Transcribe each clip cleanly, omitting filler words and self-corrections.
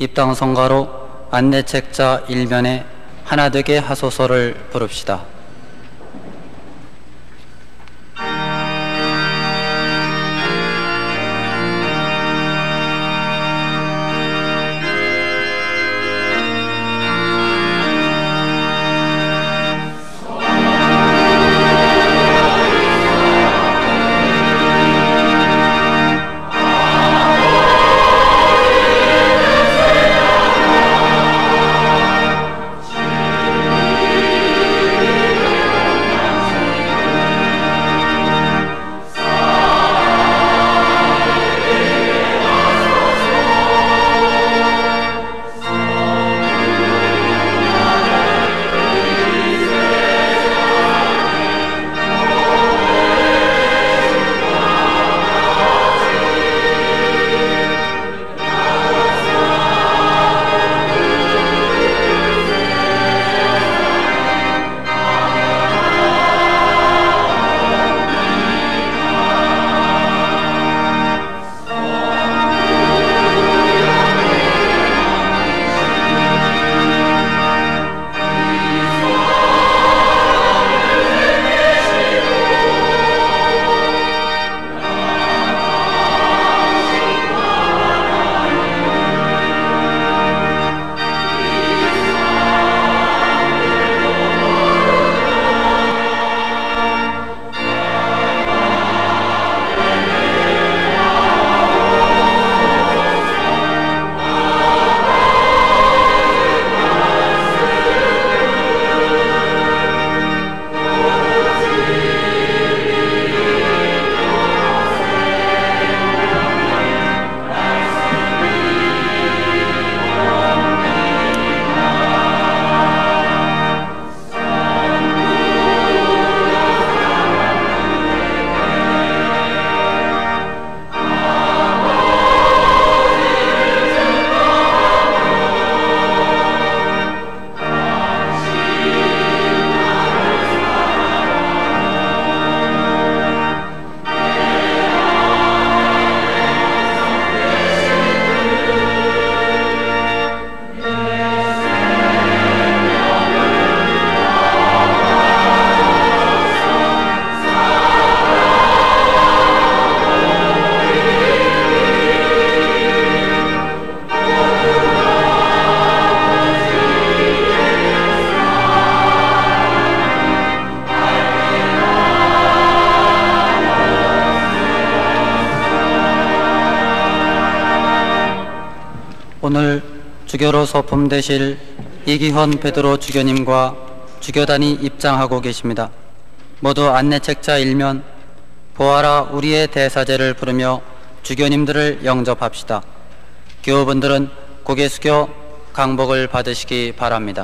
입당 성가로 안내책자 일면에 하나 되게 하소서를 부릅시다. 오늘 주교로 소품되실 이기헌 베드로 주교님과 주교단이 입장하고 계십니다. 모두 안내책자 일면 보아라 우리의 대사제를 부르며 주교님들을 영접합시다. 교우분들은 고개 숙여 강복을 받으시기 바랍니다.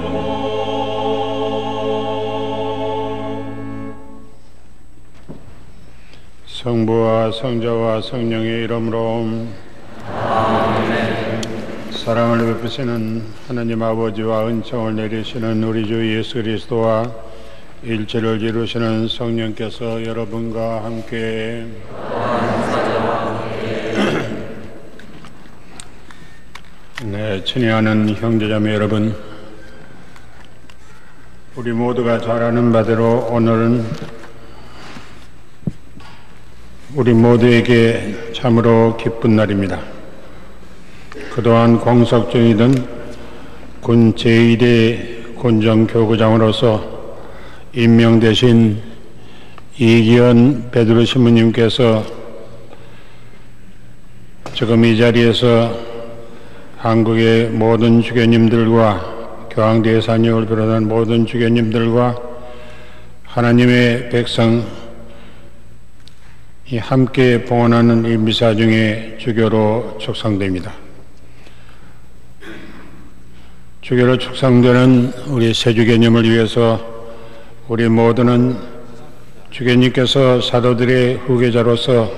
성부와 성자와 성령의 이름으로 아멘. 사랑을 베푸시는 하나님 아버지와 은총을 내리시는 우리 주 예수 그리스도와 일체를 이루시는 성령께서 여러분과 함께 네, 친애하는 형제자매 여러분, 우리 모두가 잘 아는 바대로 오늘은 우리 모두에게 참으로 기쁜 날입니다. 그동안 공석정이던 군 제1의 군정교구장으로서 임명되신 이기현 베드로 신부님께서 지금 이 자리에서 한국의 모든 주교님들과 교황대 산역을 비롯한 모든 주교님들과 하나님의 백성 함께 봉헌하는 이 미사 중에 주교로 축상됩니다. 주교로 축상되는 우리 세주교님을 위해서 우리 모두는 주교님께서 사도들의 후계자로서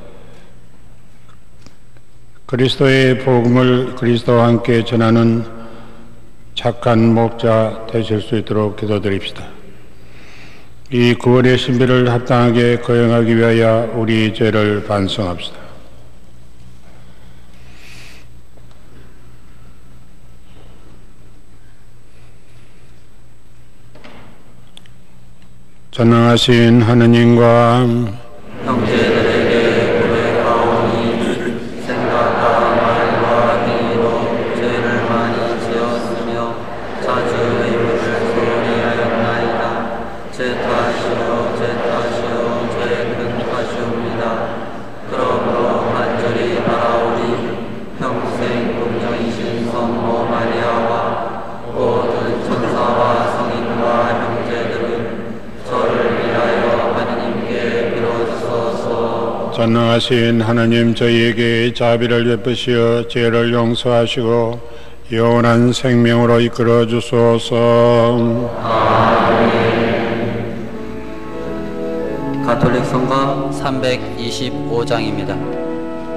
그리스도의 복음을 그리스도와 함께 전하는 착한 목자 되실 수 있도록 기도드립시다. 이 9월의 신비를 합당하게 거행하기 위하여 우리 죄를 반성합시다. 전능하신 하느님과 형제들에게 고백하오니 생각과 말과 행위로 죄를 많이 지었으며 자주 의무를 소홀히 하였나이다. 제 탓이요 제 탓이요 제 큰 탓이옵니다. 그러므로 간절히 바라오리 평생 공정이신 성모 마리아와 모든 천사와 성인과 형제들은 저를 위하여 하느님께 빌어주소서. 전능하신 하나님, 저희에게 자비를 베푸시어 죄를 용서하시고 영원한 생명으로 이끌어 주소서. 가톨릭 성가 325장입니다.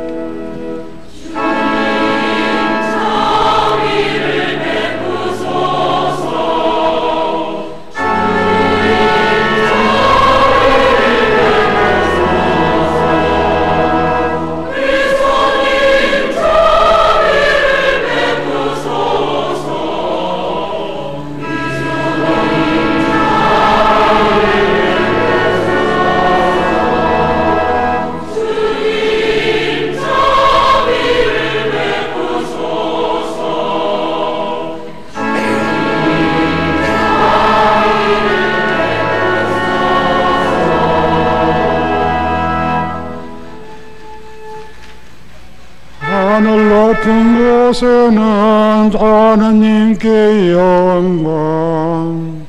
하늘 높은 곳에는 하나님께 영광,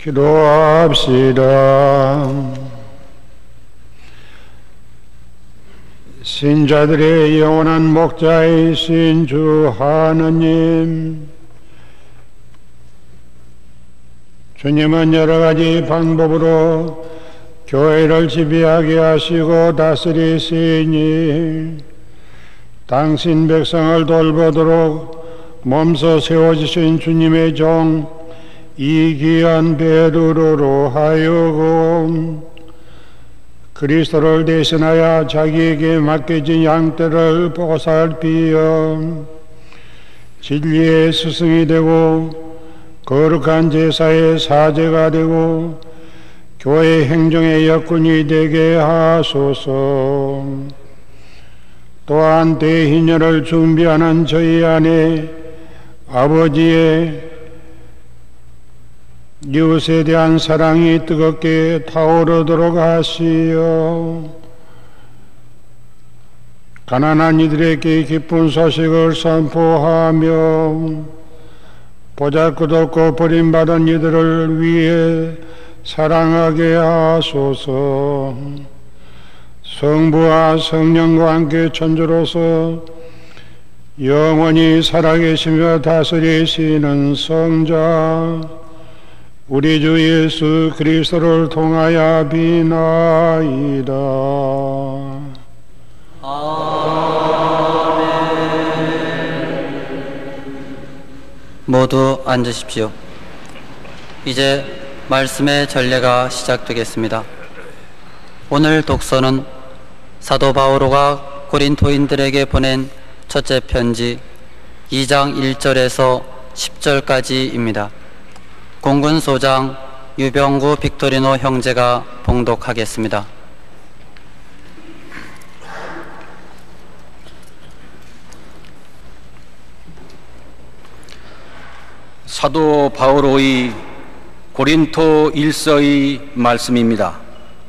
기도합시다. 신자들의 영원한 목자이신 주 하느님, 주님은 여러 가지 방법으로 교회를 지배하게 하시고 다스리시니 당신 백성을 돌보도록 몸소 세워주신 주님의 종 이 귀한 베드로로 하여금 그리스도를 대신하여 자기에게 맡겨진 양떼를 보살피어 진리의 스승이 되고 거룩한 제사의 사제가 되고 교회 행정의 역군이 되게 하소서. 또한 대희년을 준비하는 저희 안에 아버지의 이웃에 대한 사랑이 뜨겁게 타오르도록 하시어 가난한 이들에게 기쁜 소식을 선포하며 보잘것없고 버림받은 이들을 위해 사랑하게 하소서. 성부와 성령과 함께 천주로서 영원히 살아계시며 다스리시는 성자 우리 주 예수 그리스도를 통하여 비나이다. 모두 앉으십시오. 이제 말씀의 전례가 시작되겠습니다. 오늘 독서는 사도 바오로가 고린토인들에게 보낸 첫째 편지 2장 1절에서 10절까지입니다. 공군소장 유병구 빅토리노 형제가 봉독하겠습니다. 사도 바오로의 고린토 1서의 말씀입니다.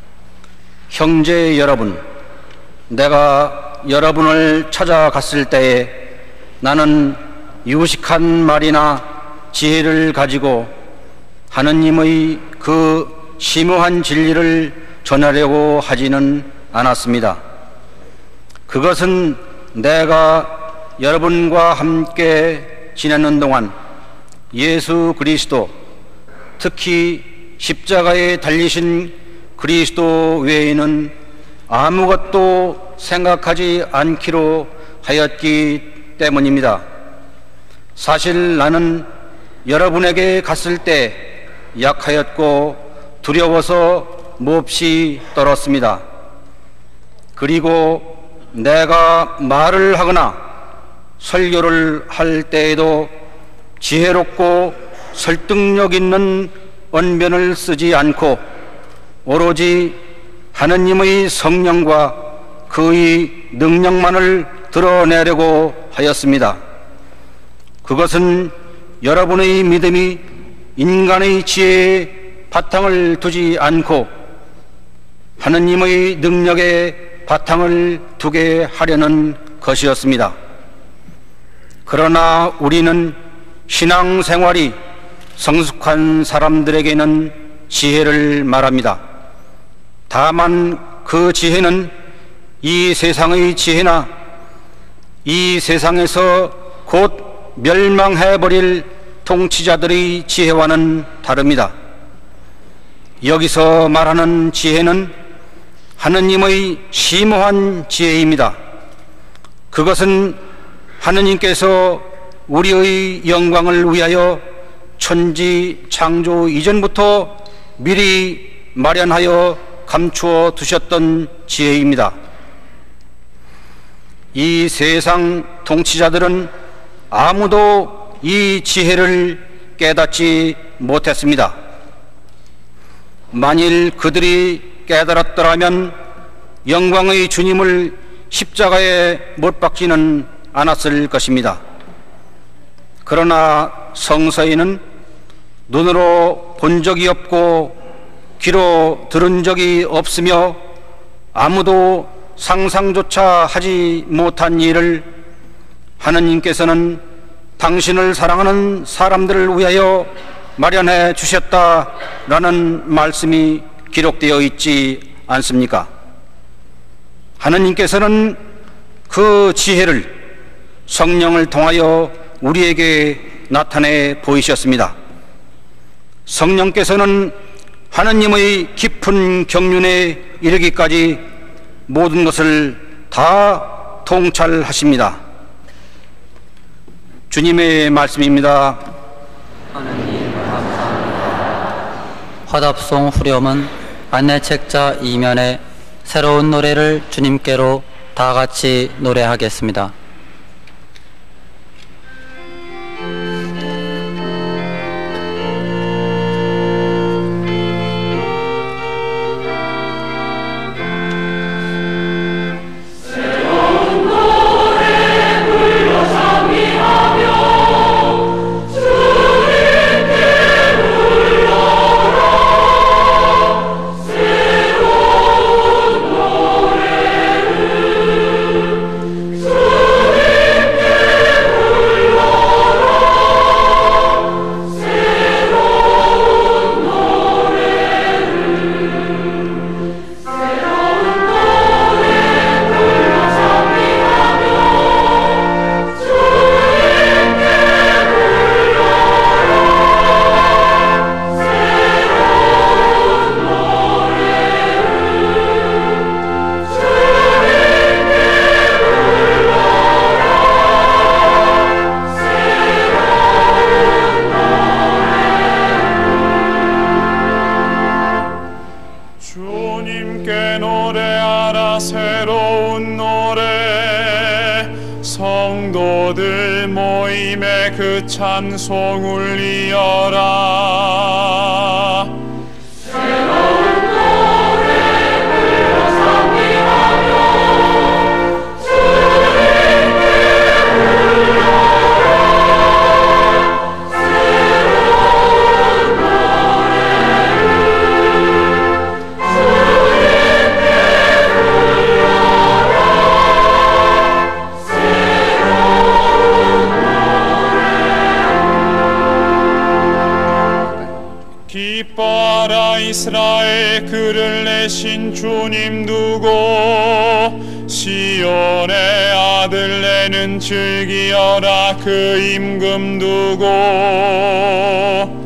형제 여러분, 내가 여러분을 찾아갔을 때에 나는 유식한 말이나 지혜를 가지고 하느님의 그 심오한 진리를 전하려고 하지는 않았습니다. 그것은 내가 여러분과 함께 지내는 동안 예수 그리스도, 특히 십자가에 달리신 그리스도 외에는 아무것도 생각하지 않기로 하였기 때문입니다. 사실 나는 여러분에게 갔을 때 약하였고 두려워서 몹시 떨었습니다. 그리고 내가 말을 하거나 설교를 할 때에도 지혜롭고 설득력 있는 언변을 쓰지 않고 오로지 하느님의 성령과 그의 능력만을 드러내려고 하였습니다. 그것은 여러분의 믿음이 인간의 지혜에 바탕을 두지 않고 하느님의 능력에 바탕을 두게 하려는 것이었습니다. 그러나 우리는 신앙생활이 성숙한 사람들에게는 지혜를 말합니다. 다만 그 지혜는 이 세상의 지혜나 이 세상에서 곧 멸망해버릴 통치자들의 지혜와는 다릅니다. 여기서 말하는 지혜는 하느님의 심오한 지혜입니다. 그것은 하느님께서 우리의 영광을 위하여 천지 창조 이전부터 미리 마련하여 감추어 두셨던 지혜입니다. 이 세상 통치자들은 아무도 이 지혜를 깨닫지 못했습니다. 만일 그들이 깨달았더라면 영광의 주님을 십자가에 못 박지는 않았을 것입니다. 그러나 성서에는 눈으로 본 적이 없고 귀로 들은 적이 없으며 아무도 상상조차 하지 못한 일을 하느님께서는 당신을 사랑하는 사람들을 위하여 마련해 주셨다라는 말씀이 기록되어 있지 않습니까? 하느님께서는 그 지혜를 성령을 통하여 우리에게 나타내 보이셨습니다. 성령께서는 하느님의 깊은 경륜에 이르기까지 모든 것을 다 통찰하십니다. 주님의 말씀입니다. 하느님 감사합니다. 화답송 후렴은 안내책자 2면에 새로운 노래를 주님께로 다 같이 노래하겠습니다. 주님께 노래하라 새로운 노래 성도들 모임에 그 찬송 울리어라. 기뻐하라 이스라엘 그를 내신 주님 두고 시온의 아들네는 즐기어라 그 임금 두고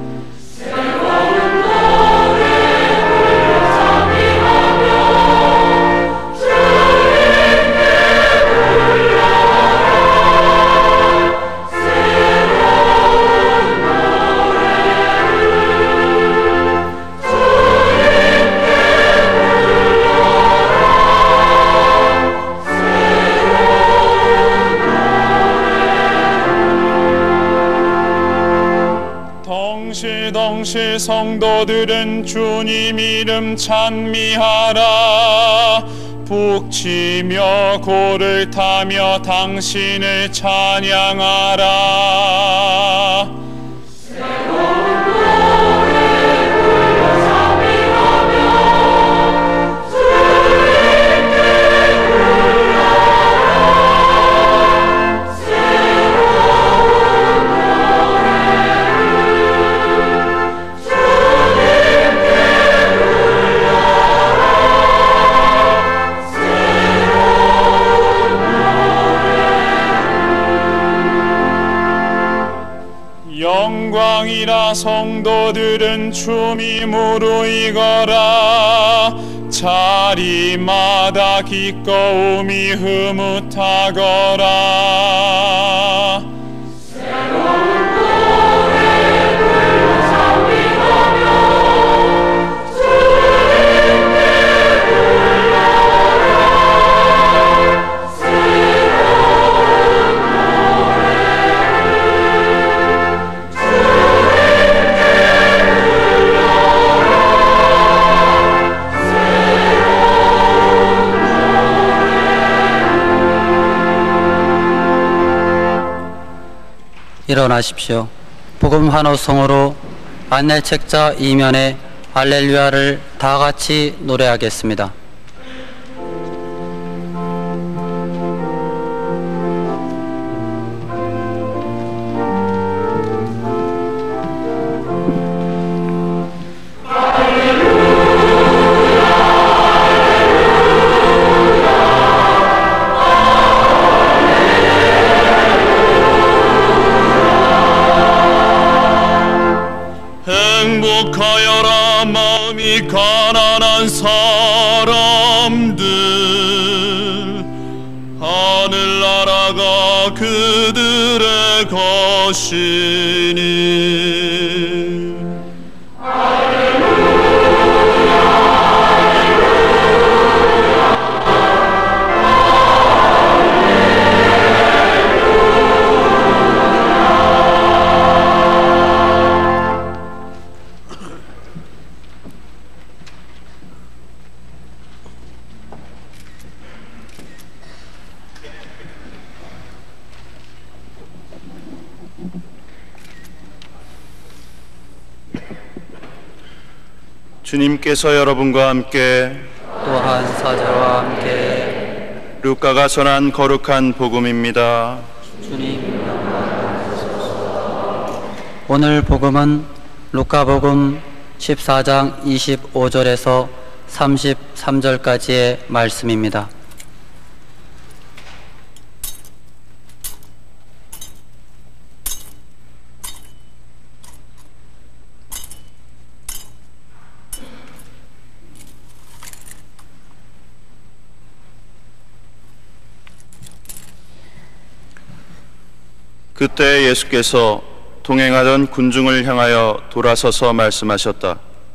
덩실덩실 성도들은 주님 이름 찬미하라. 북치며 고를 타며 당신을 찬양하라. 영광이라 성도들은 춤이 무르익어라. 자리마다 기꺼움이 흐뭇하거라. 일어나십시오. 복음 환호성으로 안내책자 2면에 할렐루야를 다 같이 노래하겠습니다. 가여라 마음이 가난한 사람들 하늘나라가 그들의 것이니 주님께서 여러분과 함께 또한 사제와 함께 루카가 전한 거룩한 복음입니다. 주님 오늘 복음은 루카복음 14장 25절에서 33절까지의 말씀입니다. 그때 예수께서 동행하던 군중을 향하여 돌아서서 말씀하셨다.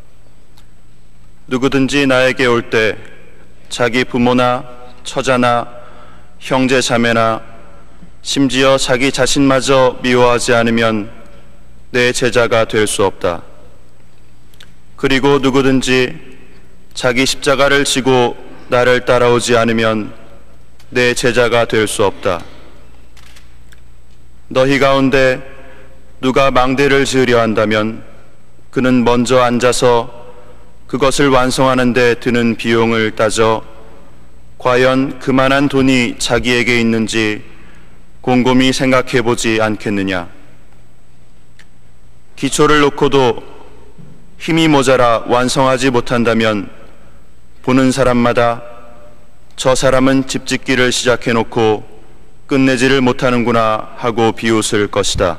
누구든지 나에게 올 때 자기 부모나 처자나 형제 자매나 심지어 자기 자신마저 미워하지 않으면 내 제자가 될 수 없다. 그리고 누구든지 자기 십자가를 지고 나를 따라오지 않으면 내 제자가 될 수 없다. 너희 가운데 누가 망대를 지으려 한다면 그는 먼저 앉아서 그것을 완성하는 데 드는 비용을 따져 과연 그만한 돈이 자기에게 있는지 곰곰이 생각해 보지 않겠느냐. 기초를 놓고도 힘이 모자라 완성하지 못한다면 보는 사람마다 저 사람은 집 짓기를 시작해 놓고 끝내지를 못하는구나 하고 비웃을 것이다.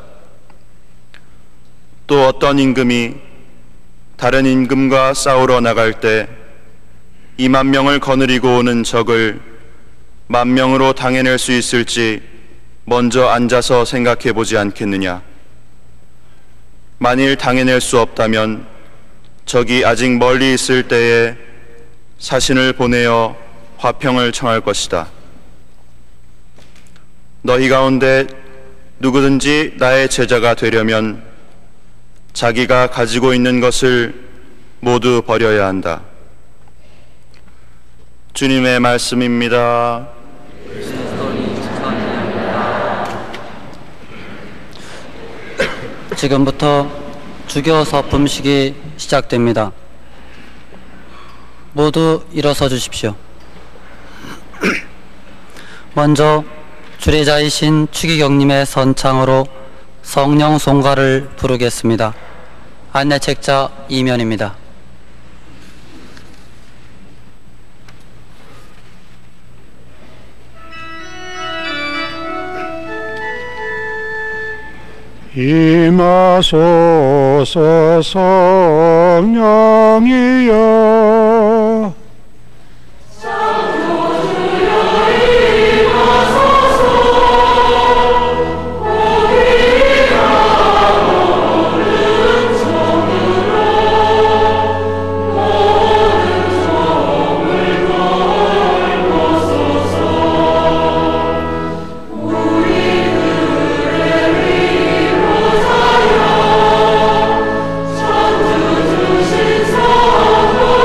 또 어떤 임금이 다른 임금과 싸우러 나갈 때 2만 명을 거느리고 오는 적을 10,000명으로 당해낼 수 있을지 먼저 앉아서 생각해 보지 않겠느냐. 만일 당해낼 수 없다면 적이 아직 멀리 있을 때에 사신을 보내어 화평을 청할 것이다. 너희 가운데 누구든지 나의 제자가 되려면 자기가 가지고 있는 것을 모두 버려야 한다. 주님의 말씀입니다. 지금부터 주교 서품식이 시작됩니다. 모두 일어서 주십시오. 먼저 주례자이신 추기경님의 선창으로 성령 송가를 부르겠습니다. 안내책자 이면입니다. 임하소서 성령이여 주신 사랑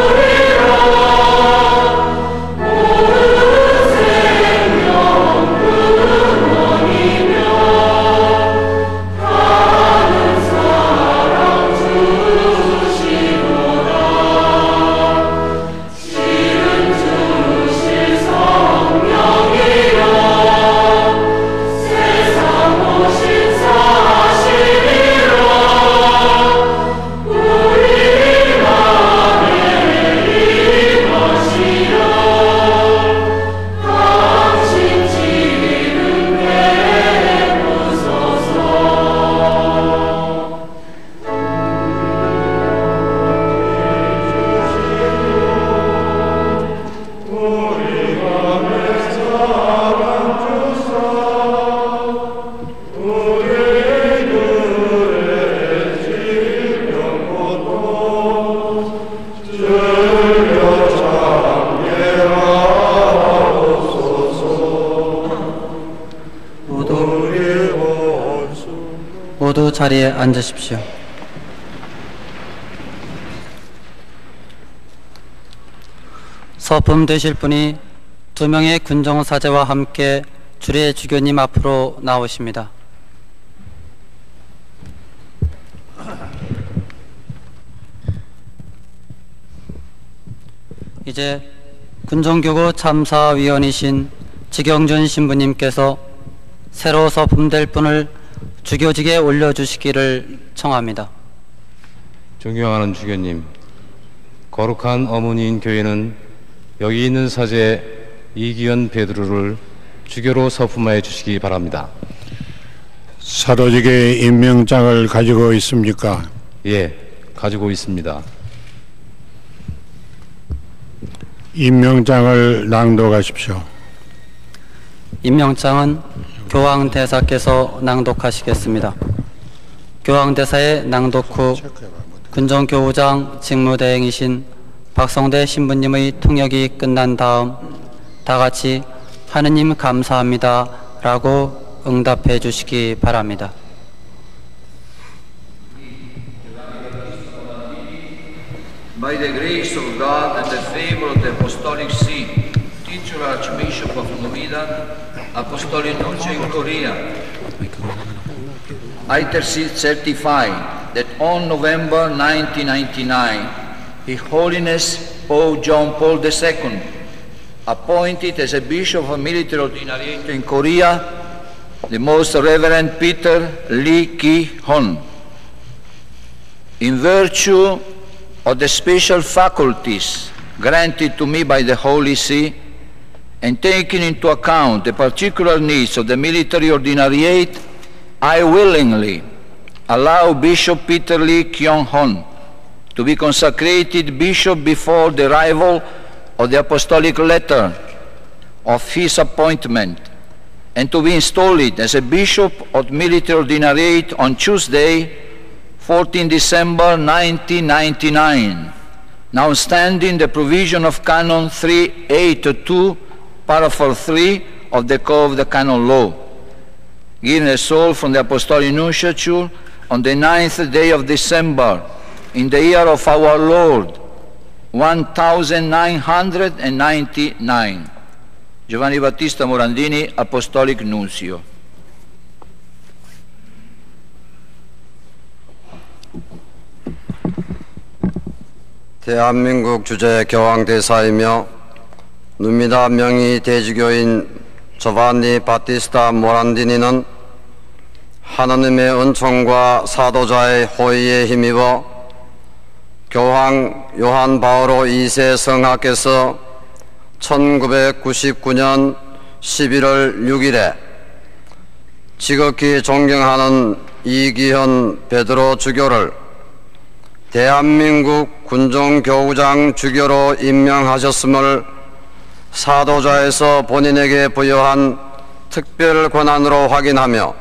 모두 자리에 앉으십시오. 서품 되실 분이 2명의 군정사제와 함께 주례 주교님 앞으로 나오십니다. 이제 군정교구 참사위원이신 지경준 신부님께서 새로 서품될 분을 주교직에 올려주시기를 청합니다. 존경하는 주교님, 거룩한 어머니인 교회는 여기 있는 사제 이기현 베드로를 주교로 서품하여 주시기 바랍니다. 사도직의 임명장을 가지고 있습니까? 예, 가지고 있습니다. 임명장을 낭독하십시오. 임명장은 교황대사께서 낭독하시겠습니다. 교황대사의 낭독 후 군정교우장 직무대행이신 박성대 신부님의 통역이 끝난 다음 다 같이 하느님 감사합니다 라고 응답해 주시기 바랍니다. By the grace of God and the favor of the Apostolic See, titular Archbishop of Novida, Apostolic Nuncio in Korea, I certify that on November 1999, His Holiness Pope John Paul II, appointed as a Bishop of Military Ordinariate in Korea, the Most Reverend Peter Lee Ki-hon, in virtue of the special faculties granted to me by the Holy See, and taking into account the particular needs of the military ordinariate, I willingly allow Bishop Peter Lee Ki-hon to be consecrated bishop before the arrival of the apostolic letter of his appointment, and to be installed as a bishop of military ordinariate on Tuesday, 14 December 1999, now standing the provision of Canon 382, Paragraph 3 of the Code of the Canon Law, given a soul from the Apostolic Nunciature on the 9th day of December, in the year of our Lord, 1999. Giovanni Battista Morandini, Apostolic Nuncio. 대한민국 주재 교황대사이며 누미다 명의 대주교인 조반니 바티스타 모란디니는 하느님의 은총과 사도자의 호의에 힘입어 교황 요한 바오로 2세 성하께서 1999년 11월 6일에 지극히 존경하는 이기현 베드로 주교를 대한민국 군정교우장 주교로 임명하셨음을 사도자에서 본인에게 부여한 특별 권한으로 확인하며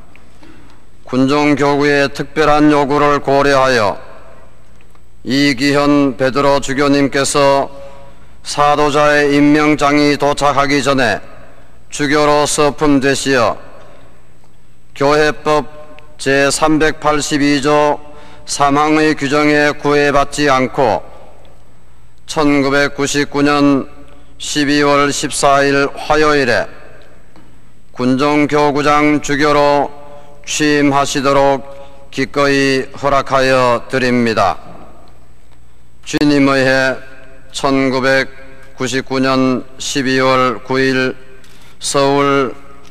군정교구의 특별한 요구를 고려하여 이기현 베드로 주교님께서 사도자의 임명장이 도착하기 전에 주교로 서품되시어 교회법 제382조 3항의 규정에 구애받지 않고 1999년 12월 14일 화요일에 군정교구장 주교로 취임하시도록 기꺼이 허락하여 드립니다. 주님의 해 1999년 12월 9일 서울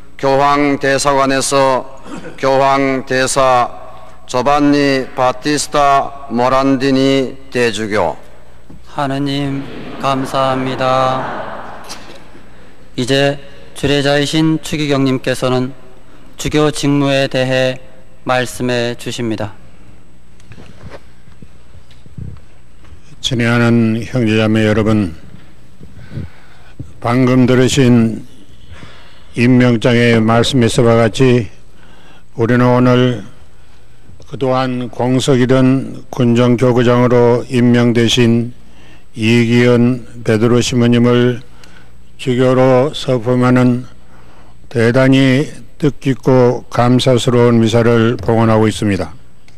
교황대사관에서 교황대사 조반니 바티스타 모란디니 대주교. 하느님 감사합니다. 이제 주례자이신 추기경님께서는 주교 직무에 대해 말씀해 주십니다. 친애하는 형제자매 여러분, 방금 들으신 임명장의 말씀에서 와 같이 우리는 오늘 그동안 공석이던 군정교구장으로 임명되신 이기현 베드로 시모님을 주교로 서품하는 대단히 뜻깊고 감사스러운 미사를 봉헌하고 있습니다.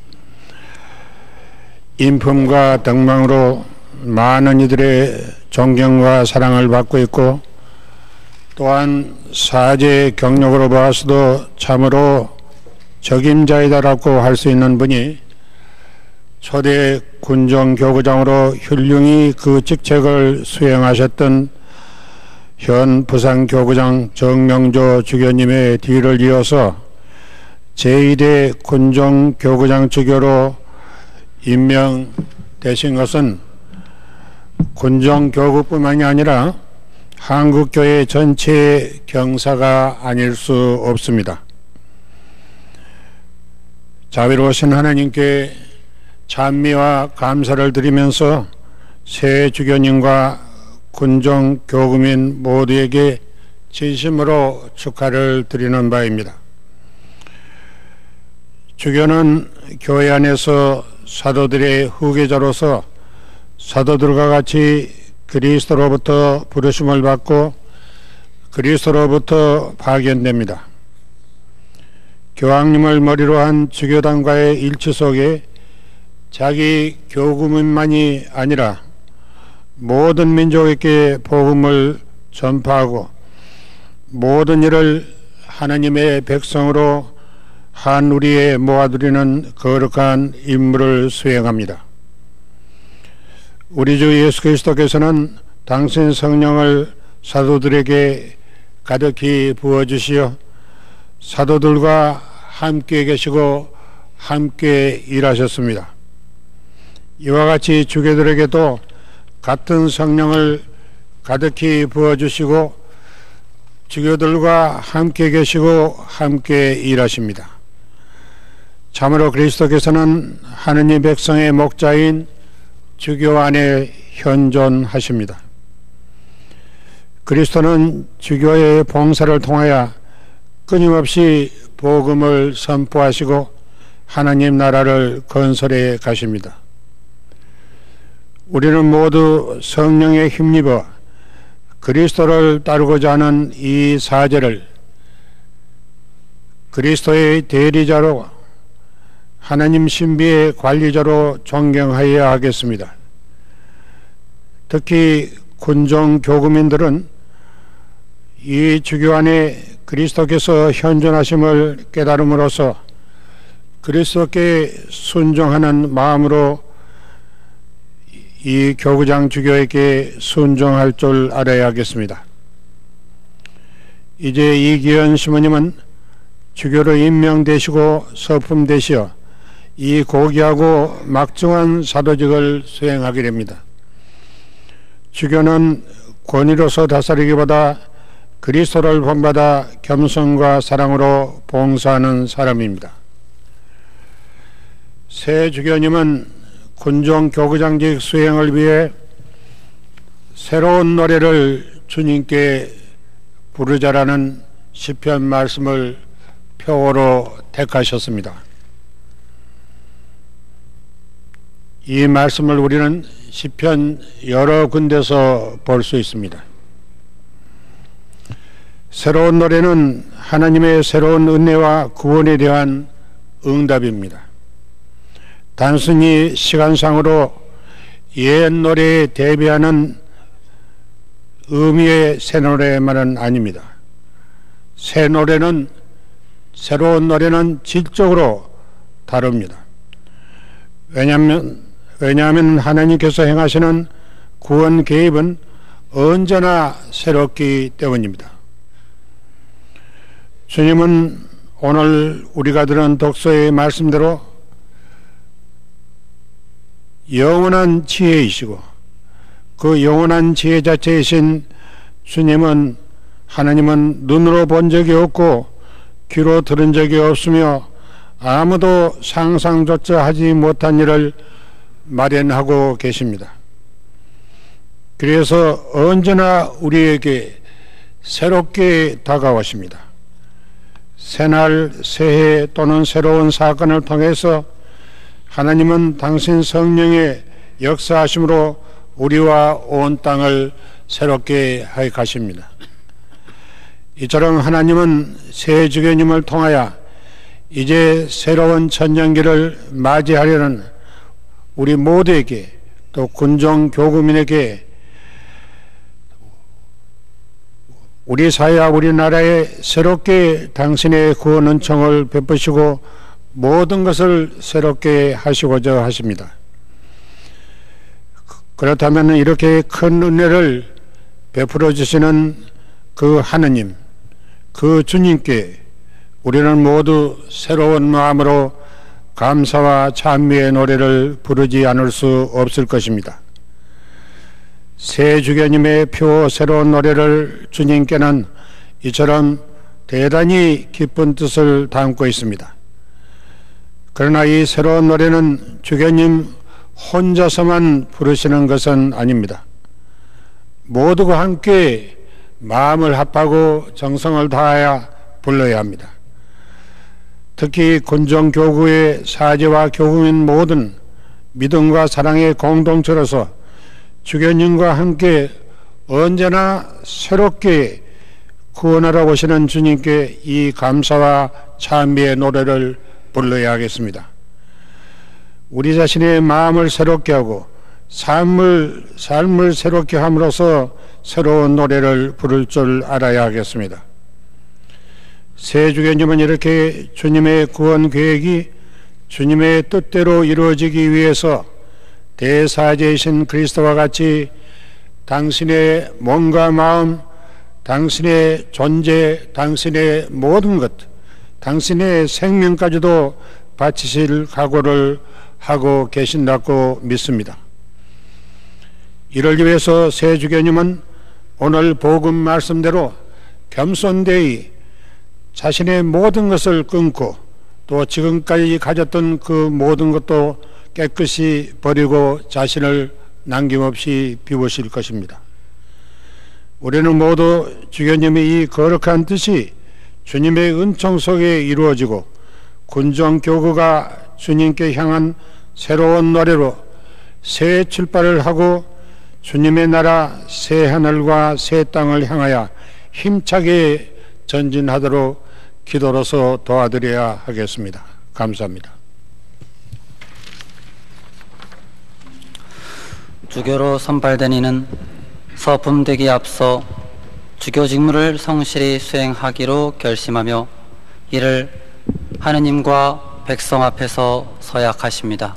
인품과 덕망으로 많은 이들의 존경과 사랑을 받고 있고, 또한 사제 경력으로 보아서도 참으로 적임자이다라고 할 수 있는 분이 초대 군정교구장으로 훌륭히 그 직책을 수행하셨던 현 부산교구장 정명조 주교님의 뒤를 이어서 제1대 군정교구장 주교로 임명되신 것은 군정교구뿐만이 아니라 한국교회 전체의 경사가 아닐 수 없습니다. 자비로우신 하나님께 찬미와 감사를 드리면서 새 주교님과 군정교구민 모두에게 진심으로 축하를 드리는 바입니다. 주교는 교회 안에서 사도들의 후계자로서 사도들과 같이 그리스도로부터 부르심을 받고 그리스도로부터 파견됩니다. 교황님을 머리로 한 주교단과의 일치 속에 자기 교구민만이 아니라 모든 민족에게 복음을 전파하고 모든 일을 하나님의 백성으로 한 우리에 모아두리는 거룩한 임무를 수행합니다. 우리 주 예수 그리스도께서는 당신 성령을 사도들에게 가득히 부어주시어 사도들과 함께 계시고 함께 일하셨습니다. 이와 같이 주교들에게도 같은 성령을 가득히 부어주시고 주교들과 함께 계시고 함께 일하십니다. 참으로 그리스도께서는 하느님 백성의 목자인 주교 안에 현존하십니다. 그리스도는 주교의 봉사를 통하여 끊임없이 복음을 선포하시고 하나님 나라를 건설해 가십니다. 우리는 모두 성령에 힘입어 그리스도를 따르고자 하는 이 사제를 그리스도의 대리자로 하나님 신비의 관리자로 존경하여야 하겠습니다. 특히 군정교구민들은 이 주교 안에 그리스도께서 현존하심을 깨달음으로써 그리스도께 순종하는 마음으로 이 교구장 주교에게 순종할 줄 알아야 하겠습니다. 이제 이기현 시모님은 주교로 임명되시고 서품되시어 이 고귀하고 막중한 사도직을 수행하게 됩니다. 주교는 권위로서 다스리기보다 그리스도를 본받아 겸손과 사랑으로 봉사하는 사람입니다. 새 주교님은 군정교구장직 수행을 위해 새로운 노래를 주님께 부르자라는 시편 말씀을 표어로 택하셨습니다. 이 말씀을 우리는 시편 여러 군데서 볼 수 있습니다. 새로운 노래는 하나님의 새로운 은혜와 구원에 대한 응답입니다. 단순히 시간상으로 옛 노래에 대비하는 의미의 새 노래만은 아닙니다. 새로운 노래는 질적으로 다릅니다. 왜냐하면 하나님께서 행하시는 구원 개입은 언제나 새롭기 때문입니다. 주님은 오늘 우리가 들은 독서의 말씀대로 영원한 지혜이시고 그 영원한 지혜 자체이신 주님은 하나님은 눈으로 본 적이 없고 귀로 들은 적이 없으며 아무도 상상조차 하지 못한 일을 마련하고 계십니다. 그래서 언제나 우리에게 새롭게 다가오십니다. 새날, 새해 또는 새로운 사건을 통해서 하나님은 당신 성령의 역사하심으로 우리와 온 땅을 새롭게 해 가십니다. 이처럼 하나님은 새 주교님을 통하여 이제 새로운 천년기를 맞이하려는 우리 모두에게, 또 군종 교구민에게, 우리 사회와 우리나라에 새롭게 당신의 구원 은총을 베푸시고 모든 것을 새롭게 하시고자 하십니다. 그렇다면 이렇게 큰 은혜를 베풀어 주시는 그 하느님, 그 주님께 우리는 모두 새로운 마음으로 감사와 찬미의 노래를 부르지 않을 수 없을 것입니다. 새 주교님의 표 새로운 노래를 주님께는 이처럼 대단히 기쁜 뜻을 담고 있습니다. 그러나 이 새로운 노래는 주교님 혼자서만 부르시는 것은 아닙니다. 모두가 함께 마음을 합하고 정성을 다하여 불러야 합니다. 특히 군종교구의 사제와 교구민 모든 믿음과 사랑의 공동체로서 주교님과 함께 언제나 새롭게 구원하러 오시는 주님께 이 감사와 찬미의 노래를 불러야 하겠습니다. 우리 자신의 마음을 새롭게 하고 삶을 새롭게 함으로써 새로운 노래를 부를 줄 알아야 하겠습니다. 새 주교님은 이렇게 주님의 구원 계획이 주님의 뜻대로 이루어지기 위해서 대사제이신 그리스도와 같이 당신의 몸과 마음, 당신의 존재, 당신의 모든 것, 당신의 생명까지도 바치실 각오를 하고 계신다고 믿습니다. 이를 위해서 새 주교님은 오늘 복음 말씀대로 겸손되이 자신의 모든 것을 끊고 또 지금까지 가졌던 그 모든 것도 깨끗이 버리고 자신을 남김없이 비우실 것입니다. 우리는 모두 주교님의 이 거룩한 뜻이 주님의 은총 속에 이루어지고 군종교구가 주님께 향한 새로운 노래로 새 출발을 하고 주님의 나라 새 하늘과 새 땅을 향하여 힘차게 전진하도록 기도로서 도와드려야 하겠습니다. 감사합니다. 주교로 선발된 이는 서품되기에 앞서 주교 직무를 성실히 수행하기로 결심하며 이를 하느님과 백성 앞에서 서약하십니다.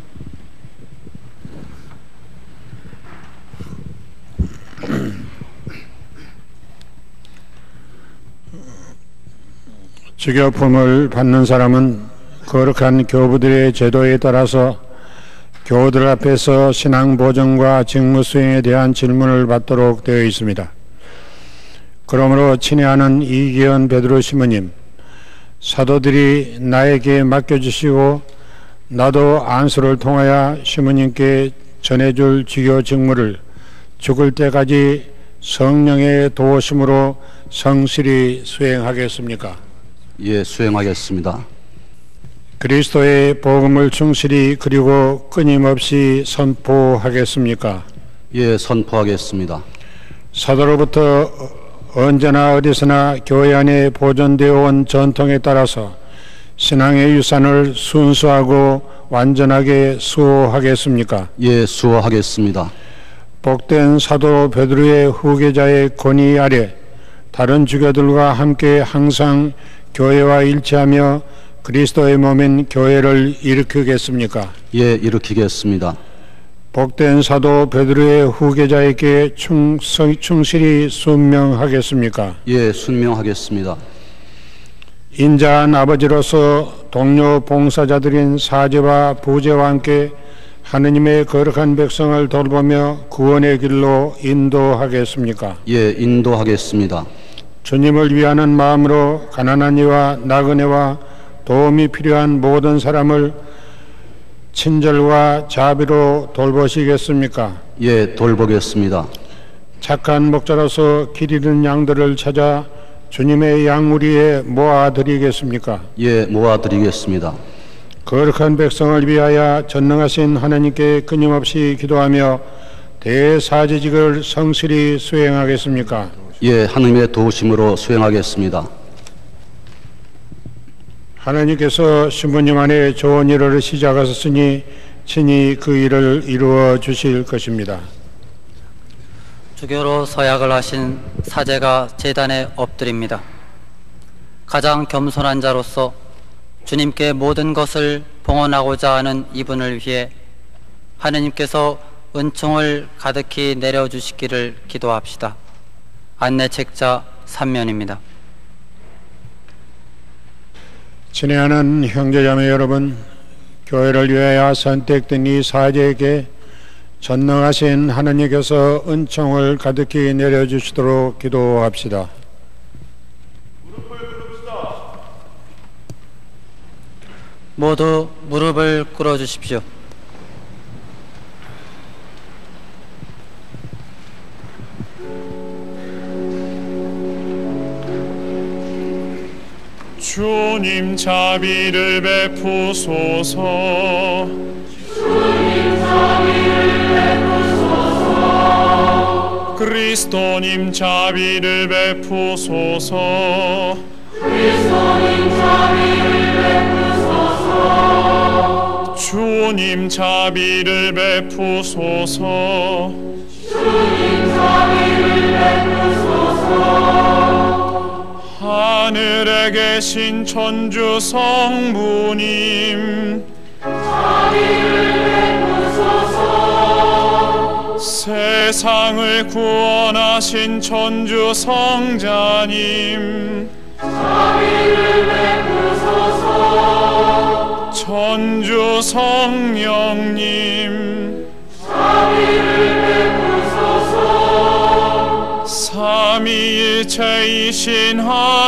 주교품을 받는 사람은 거룩한 교부들의 제도에 따라서 교우들 앞에서 신앙 보증과 직무 수행에 대한 질문을 받도록 되어 있습니다. 그러므로 친애하는 이기현 베드로 시모님, 사도들이 나에게 맡겨주시고 나도 안수를 통하여 시모님께 전해줄 주교 직무를 죽을 때까지 성령의 도우심으로 성실히 수행하겠습니까? 예, 수행하겠습니다. 그리스도의 복음을 충실히 그리고 끊임없이 선포하겠습니까? 예, 선포하겠습니다. 사도로부터 언제나 어디서나 교회 안에 보존되어 온 전통에 따라서 신앙의 유산을 순수하고 완전하게 수호하겠습니까? 예, 수호하겠습니다. 복된 사도 베드로의 후계자의 권위 아래 다른 주교들과 함께 항상 교회와 일치하며 그리스도의 몸인 교회를 일으키겠습니까? 예, 일으키겠습니다. 복된 사도 베드로의 후계자에게 충실히 순명하겠습니까? 예, 순명하겠습니다. 인자한 아버지로서 동료 봉사자들인 사제와 부제와 함께 하느님의 거룩한 백성을 돌보며 구원의 길로 인도하겠습니까? 예, 인도하겠습니다. 주님을 위하는 마음으로 가난한 이와 나그네와 도움이 필요한 모든 사람을 친절과 자비로 돌보시겠습니까? 예, 돌보겠습니다. 착한 목자로서 길 잃은 양들을 찾아 주님의 양무리에 모아드리겠습니까? 예, 모아드리겠습니다. 거룩한 백성을 위하여 전능하신 하나님께 끊임없이 기도하며 대사제직을 성실히 수행하겠습니까? 예, 하느님의 도우심으로 수행하겠습니다. 하나님께서 신부님 안에 좋은 일을 시작하셨으니 친히 그 일을 이루어 주실 것입니다. 주교로 서약을 하신 사제가 제단에 엎드립니다. 가장 겸손한 자로서 주님께 모든 것을 봉헌하고자 하는 이분을 위해 하느님께서 은총을 가득히 내려주시기를 기도합시다. 안내책자 3면입니다. 친애하는 형제자매 여러분, 교회를 위하여 선택된 이 사제에게 전능하신 하나님께서 은총을 가득히 내려주시도록 기도합시다. 모두 무릎을 꿇어주십시오. 주님 자비를 베푸소서. 주님 자비를 베푸소서. 그리스도님 자비를 베푸소서. 그리스도님 자비를 베푸소서. 주님 자비를 베푸소서. 주님 자비를 베푸소서. 하늘에 계신 천주 성부님 자비를 베푸소서. 세상을 구원하신 천주 성자님 자비를 베푸소서. 천주 성령님 자비를 베푸소서. 삼위일체이신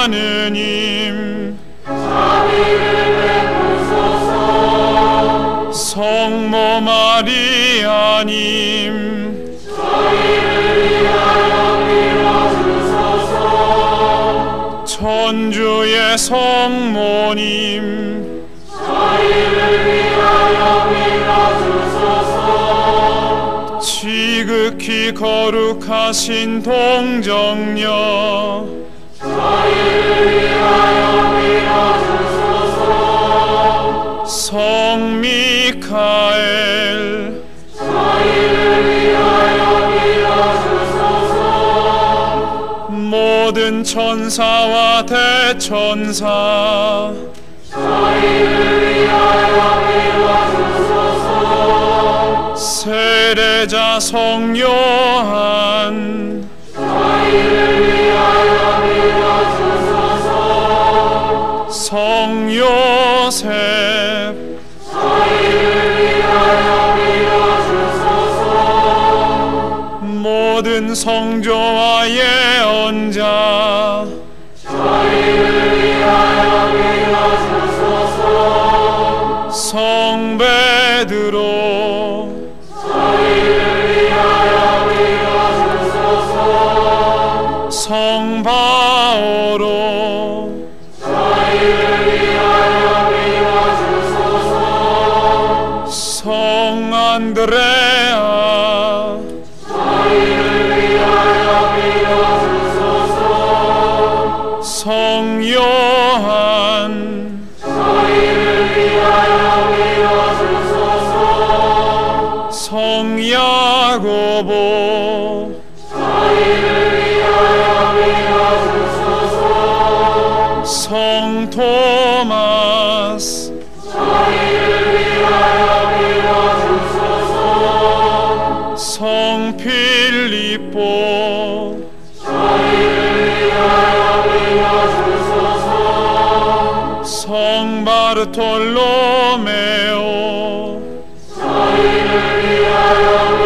하느님 자비를 베푸소서. 성모 마리아님 저희를 위하여 빌어주소서. 천주의 성모님 저희를 위하여 빌어주소서. 지극히 거룩하신 동정녀 저희를 위하여 빌어주소서. 성미카엘 저희를 위하여 빌어주소서. 모든 천사와 대천사 저희를 위하여 빌어주소서. 세례자 성요한 저희를 위하여 빌어주소서. 성요셉 저희를 위하여 빌어주소서. 모든 성조와 예언자 저희를 위하여 빌어주소서. 성베드로 저희를 위하여 빌어주소서. 성바오로 저희를 위하여 빌어주소서. 성안드레아 저희를 위하여 빌어주소서. 성요한 저희를 위하여 빌어주소서. 성야고보 저희를 위하여 빌어주소서. 성토마스 저희를 위하여 빌어주소서. 성필리포 저희를 위하여 빌어주소서. 성바르톨로메오 저희를 위하여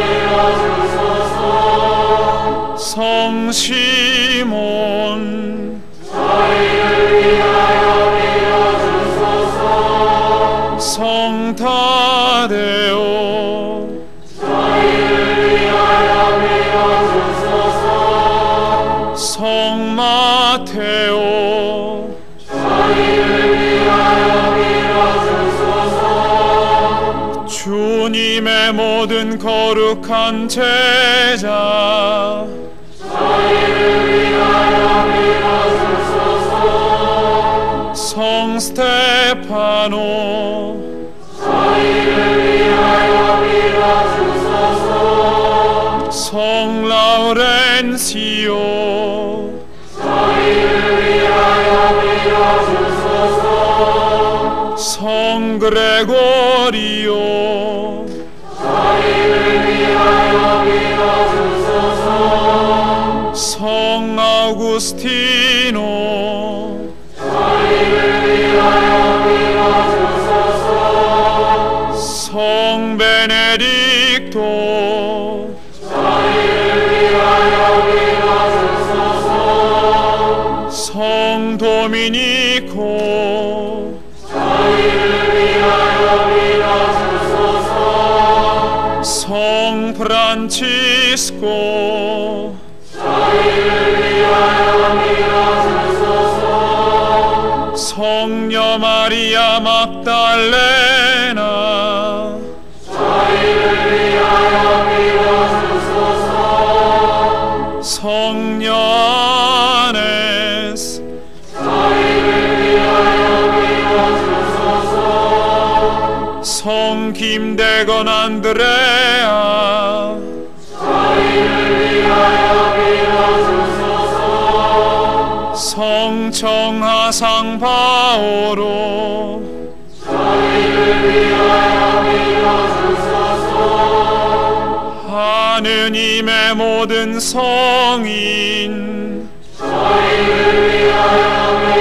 빌어주소서. 성시몬 저희를 위하여 빌어주소서. 성타데오 저희를 위하여 빌어주소서. 성마테오 저희를 위하여 빌어주소서. 주님 하느님의 모든 거룩한 제자 저희를 위하여 빌어주소서. 성 스테파노 저희를 위하여 빌어주소서. 성 라우렌시오 저희를 위하여 빌어주소서. 성 그레고리오 저희를 위하여 빌어주소서. 성 아우구스티노 저희를 위하여 빌어주소서. 성 베네딕토 저희를 위하여 빌어주소서. 성 도미니코 저희를 위하여 빌어주소서. 성 프란치스코 저희를 위하여 빌어주소서. 성녀 마리아 막달레나 저희를 위하여 빌어주소서. 성녀 아네스 저희를 위하여 빌어주소서. 성 김대건 안드레아 저희를 위하여 빌어주소서. 성 정하상 바오로 저희를 위하여 빌어주소서. 하느님의 모든 성인 저희를 위하여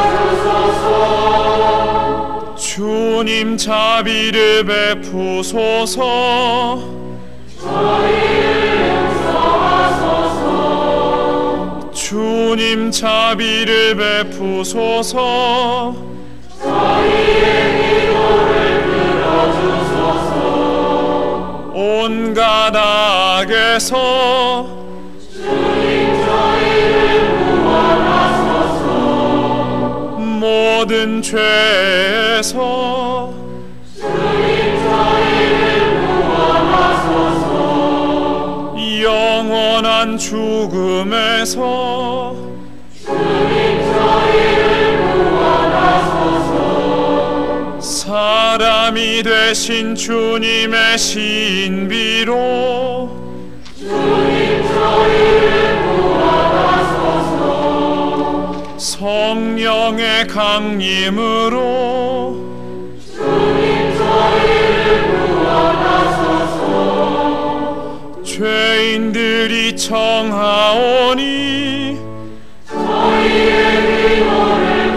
빌어주소서. 주님 자비를 베푸소서. 저희를 용서하소서. 주님 자비를 베푸소서. 저희의 기도를 들어주소서. 온갖 악에서 주님 저희를 구원하소서. 모든 죄에서 주님 저희를 구원하소서. 영원한 죽음에서 주님 저희를 구원하소서. 사람이 되신 주님의 신비로 주님 저희를 구원하소서. 성령의 강림으로 주님 저희를 구원하소서. 죄인들이 청하오니 저희의 기도를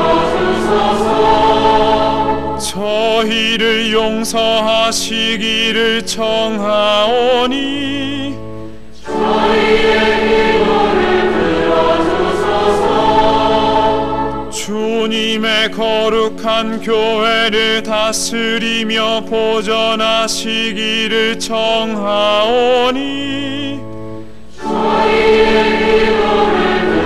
들어주소서. 저희를 용서하시기를 청하오니 저희의 기도를 들어주소서. 주님의 거룩한 교회를 다스리며 보전하시기를 청하오니 저희의 기도를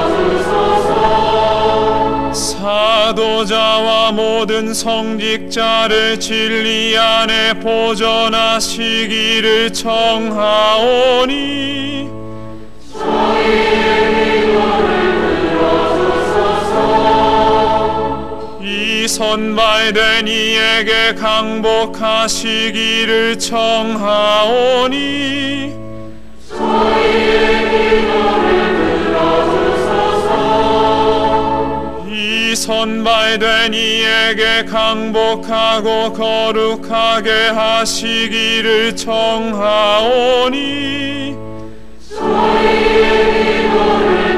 들어주소서. 사도자와 모든 성직자를 진리 안에 보전하시기를 청하오니 저희의 기도를 들어주소서. 이 선발된 이에게 강복하시기를 청하오니 저희의 기도를 들어주소서. 이 선발된 이에게 강복하고 거룩하게 하시기를 청하오니 저희의 기도를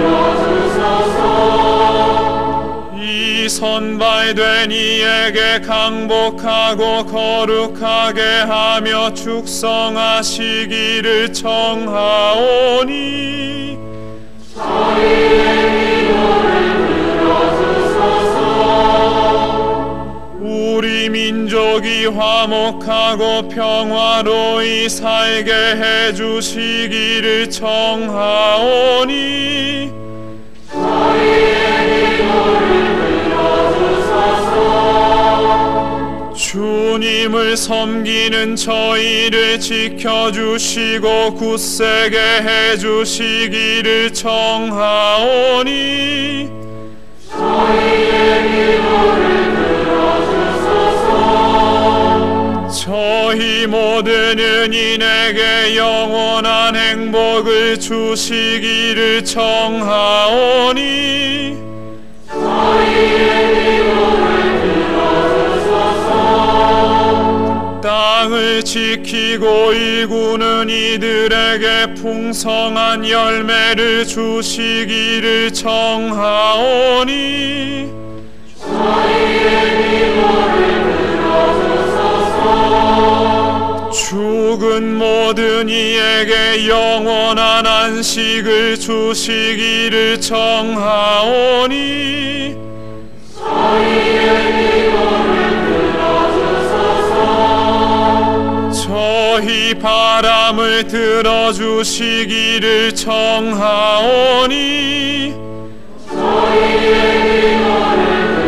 들어주소서. 이 선발된 이에게 강복하고 거룩하게 하며 축성하시기를 청하오니 저희의 기도를 들어주소서. 우리 민족이 화목하고 평화로이 살게 해주시기를 청하오니 저희의 기도를 들어주소서. 주님을 섬기는 저희를 지켜주시고 굳세게 해주시기를 청하오니 저희의 기도를 들어주소서. 저희 모든 은인에게 영원한 행복을 주시기를 청하오니 저희의 기도를 땅을 지키고 일구는 이들에게 풍성한 열매를 주시기를 청하오니 저희의 기도를 들어주소서. 죽은 모든 이에게 영원한 안식을 주시기를 청하오니 저희의 기도를 저희 바람을 들어주시기를 청하오니 저희의 기도를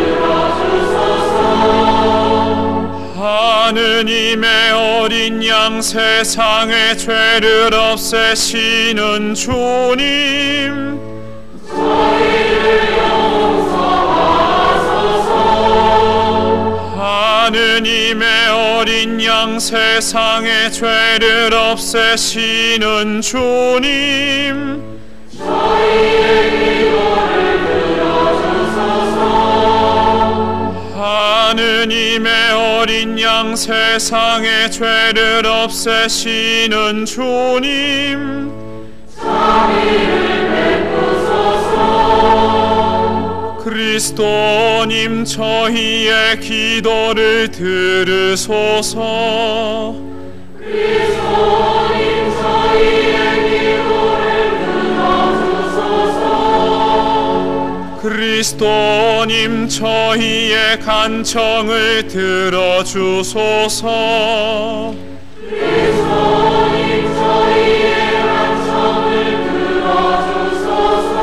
들어주소서. 하느님의 어린 양 세상의 죄를 없애시는 주님 저희를 용서하소서. 하느님의 어린 양 세상의 죄를 없애시는 주님 저희의 기도를 들어주소서. 하느님의 어린 양 세상의 죄를 없애시는 주님 자비를 베푸소서. 그리스도님 저희의 기도를 들으소서. 그리스도님 저희의 기도를 들어주소서. 그리스도님 저희의 간청을 들어주소서. 그리스도님 저희의 간청을 들어주소서.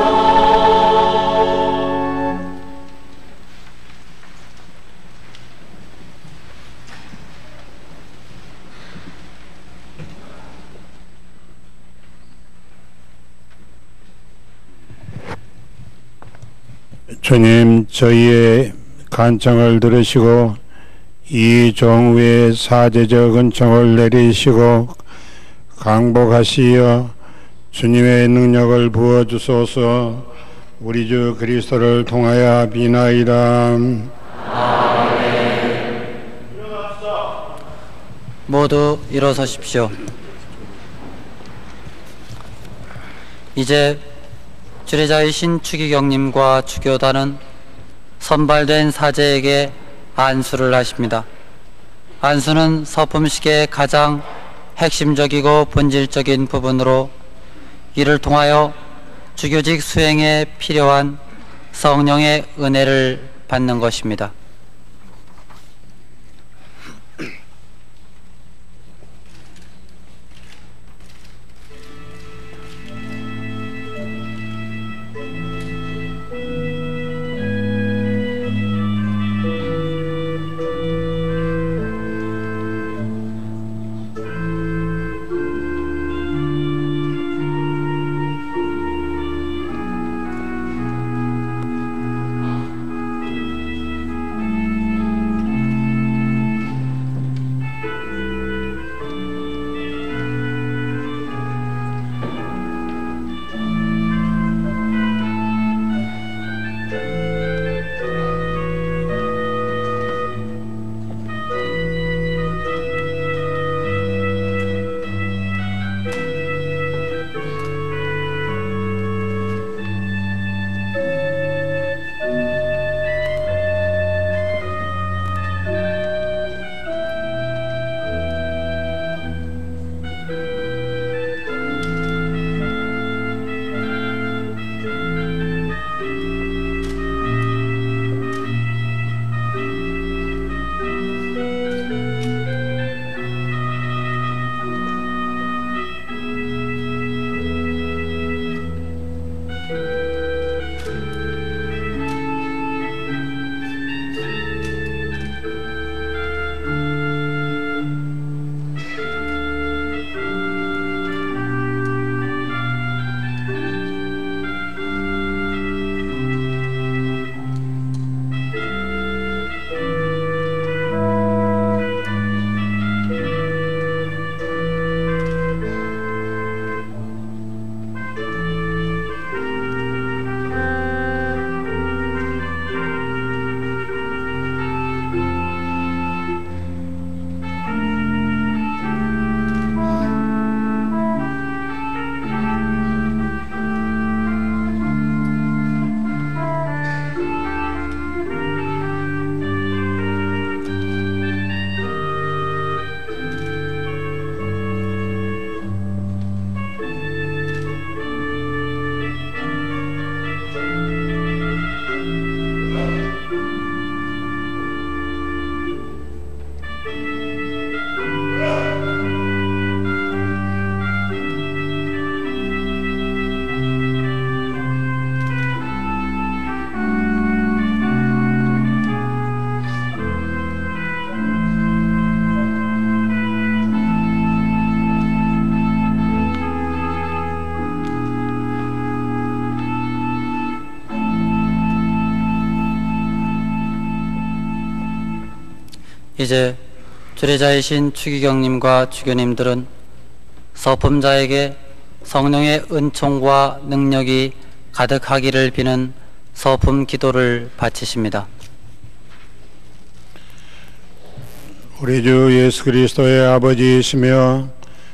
주님, 저희의 간청을 들으시고 이 종후의 사제적 은총을 내리시고 강복하시어 주님의 능력을 부어주소서. 우리 주 그리스도를 통하여 비나이다. 모두 일어서십시오. 이제 주례자이신 추기경님과 추교단은 선발된 사제에게 안수를 하십니다. 안수는 서품식의 가장 핵심적이고 본질적인 부분으로 이를 통하여 주교직 수행에 필요한 성령의 은혜를 받는 것입니다. 이제 주례자이신 추기경님과 주교님들은 서품자에게 성령의 은총과 능력이 가득하기를 비는 서품 기도를 바치십니다. 우리 주 예수 그리스도의 아버지이시며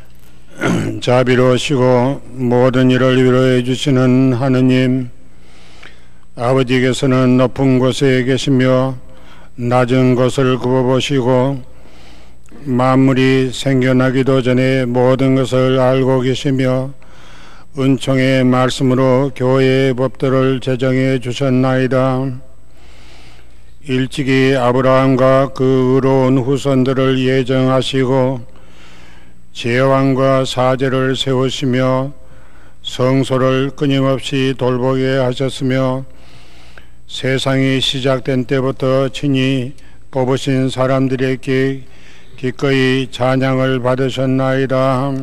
자비로우시고 모든 일을 위로해 주시는 하느님, 아버지께서는 높은 곳에 계시며 낮은 곳을 굽어보시고 만물이 생겨나기도 전에 모든 것을 알고 계시며 은총의 말씀으로 교회의 법도를 제정해 주셨나이다. 일찍이 아브라함과 그 의로운 후손들을 예정하시고 제왕과 사제를 세우시며 성소를 끊임없이 돌보게 하셨으며 세상이 시작된 때부터 친히 뽑으신 사람들에게 기꺼이 찬양을 받으셨나이다.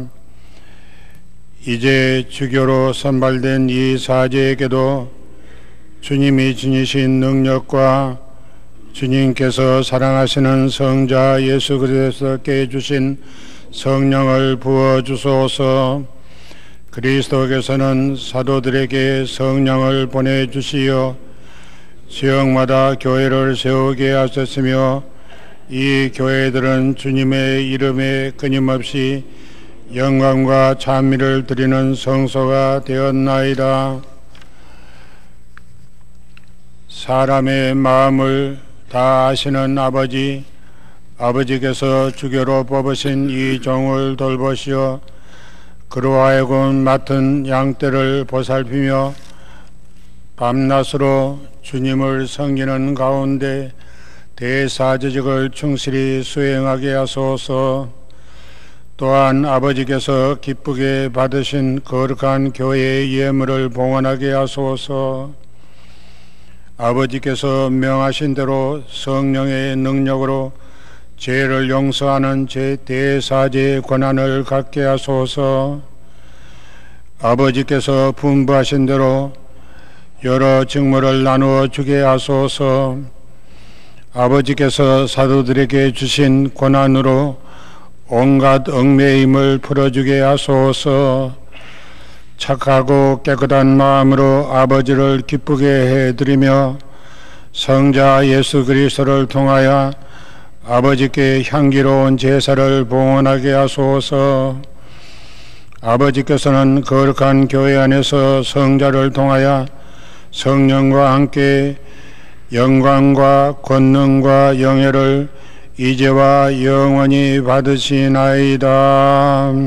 이제 주교로 선발된 이 사제에게도 주님이 지니신 능력과 주님께서 사랑하시는 성자 예수 그리스도께 주신 성령을 부어주소서. 그리스도께서는 사도들에게 성령을 보내주시어 지역마다 교회를 세우게 하셨으며 이 교회들은 주님의 이름에 끊임없이 영광과 찬미를 드리는 성소가 되었나이다. 사람의 마음을 다 아시는 아버지께서 주교로 뽑으신 이 종을 돌보시어 그로 하여금 맡은 양떼를 보살피며 밤낮으로 주님을 섬기는 가운데 대사제직을 충실히 수행하게 하소서. 또한 아버지께서 기쁘게 받으신 거룩한 교회의 예물을 봉헌하게 하소서. 아버지께서 명하신 대로 성령의 능력으로 죄를 용서하는 제 대사제의 권한을 갖게 하소서. 아버지께서 분부하신 대로 여러 직무를 나누어 주게 하소서. 아버지께서 사도들에게 주신 권한으로 온갖 얽매임을 풀어주게 하소서. 착하고 깨끗한 마음으로 아버지를 기쁘게 해드리며 성자 예수 그리스도를 통하여 아버지께 향기로운 제사를 봉헌하게 하소서. 아버지께서는 거룩한 교회 안에서 성자를 통하여 성령과 함께 영광과 권능과 영예를 이제와 영원히 받으시나이다.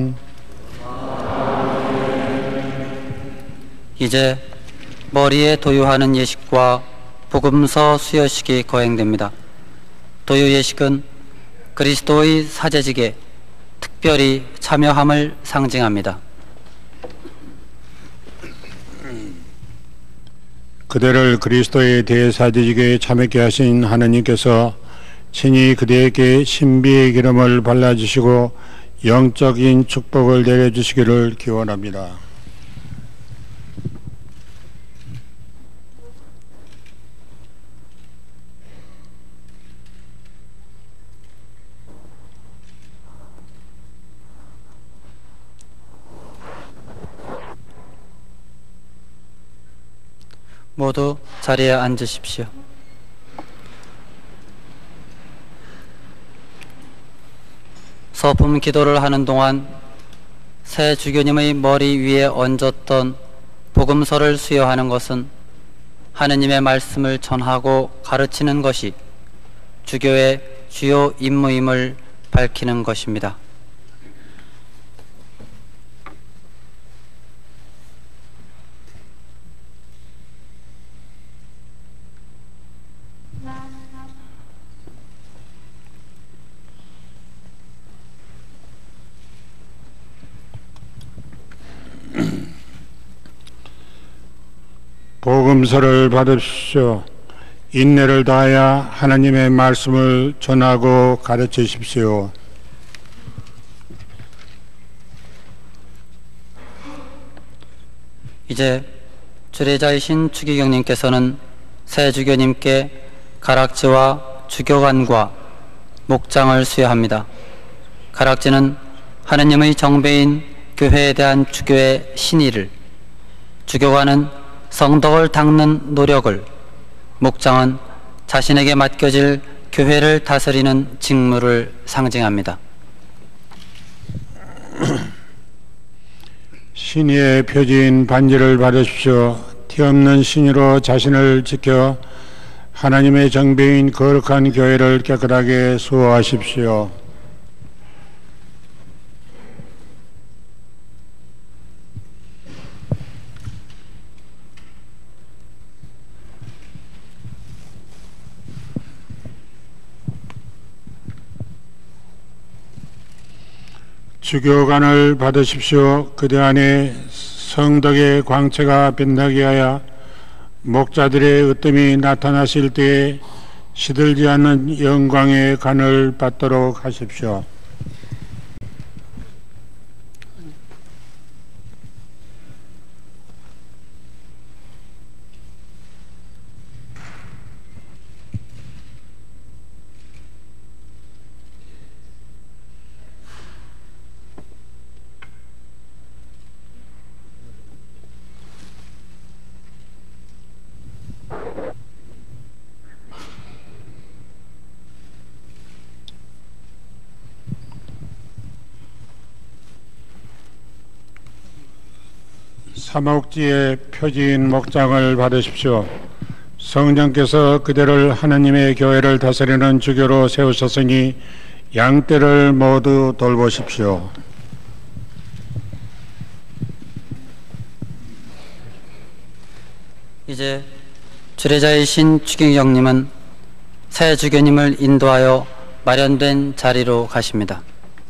이제 머리에 도유하는 예식과 복음서 수여식이 거행됩니다. 도유 예식은 그리스도의 사제직에 특별히 참여함을 상징합니다. 그대를 그리스도의 대사제직에 참여케 하신 하느님께서 친히 그대에게 신비의 기름을 발라주시고 영적인 축복을 내려주시기를 기원합니다. 모두 자리에 앉으십시오. 서품 기도를 하는 동안 새 주교님의 머리 위에 얹었던 복음서를 수여하는 것은 하느님의 말씀을 전하고 가르치는 것이 주교의 주요 임무임을 밝히는 것입니다. 복음서를 받으십시오. 인내를 다하여 하나님의 말씀을 전하고 가르치십시오. 이제 주례자이신 추기경님께서는 새 주교님께 가락지와 주교관과 목장을 수여합니다. 가락지는 하느님의 정배인 교회에 대한 주교의 신의를, 주교관은 성덕을 닦는 노력을, 목장은 자신에게 맡겨질 교회를 다스리는 직무를 상징합니다. 신의의 표지인 반지를 받으십시오. 티없는 신의로 자신을 지켜 하나님의 정배인 거룩한 교회를 깨끗하게 수호하십시오. 주교관을 받으십시오. 그대 안에 성덕의 광채가 빛나게 하여 목자들의 으뜸이 나타나실 때에 시들지 않는 영광의 간을 받도록 하십시오. 사목지의 표지인 목장을 받으십시오. 성령께서 그대를 하나님의 교회를 다스리는 주교로 세우셨으니 양떼를 모두 돌보십시오. 이제 주례자이신 추경영님은 새 주교님을 인도하여 마련된 자리로 가십니다.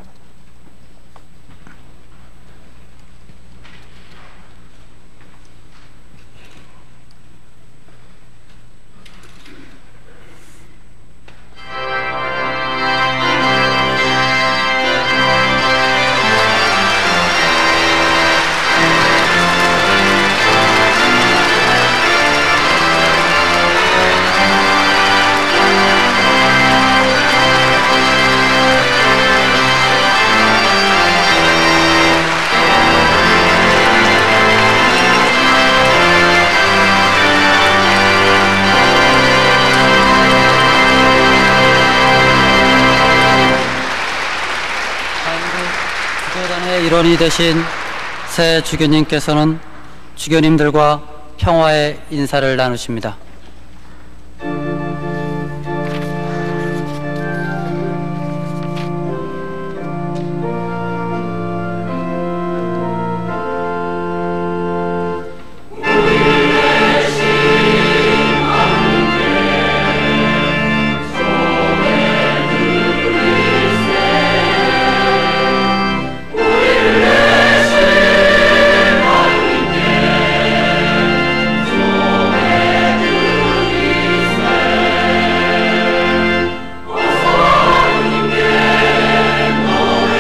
주교단의 일원이 되신 새 주교님께서는 주교님들과 평화의 인사를 나누십니다.